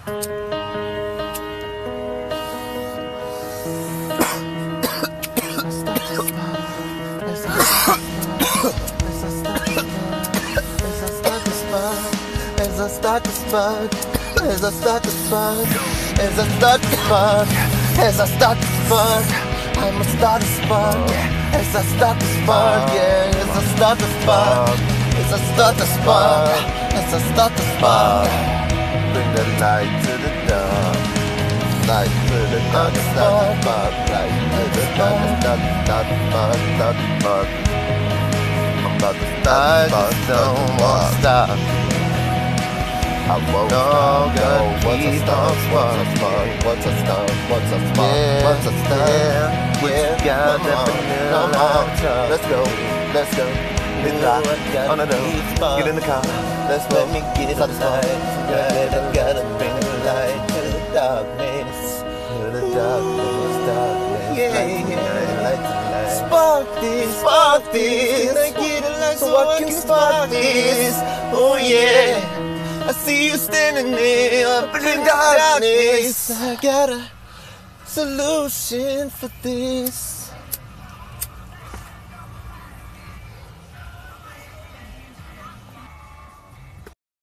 As I start to spark, as I start to spark, as I start to spark, as I start to spark, I'ma start to spark, as I start to spark, yeah, as I start to spark, as I start to spark, as I start to spark, bring the light to the dark, light to the dark, start to spark, light to the dark, start to spark, I'm about to start to spark, don't wanna stop. I won't go, what's a spark, what's a spark, what's a spark, what's a spark, what's a spark, yeah, come on, let's go, it's live, on the door, get in the car, let's go, let me get a light, I gotta bring the light to the darkness, yeah, spark this, I get a light so I can spark this, oh yeah. I see you standing there up in the darkness. I got a solution for this.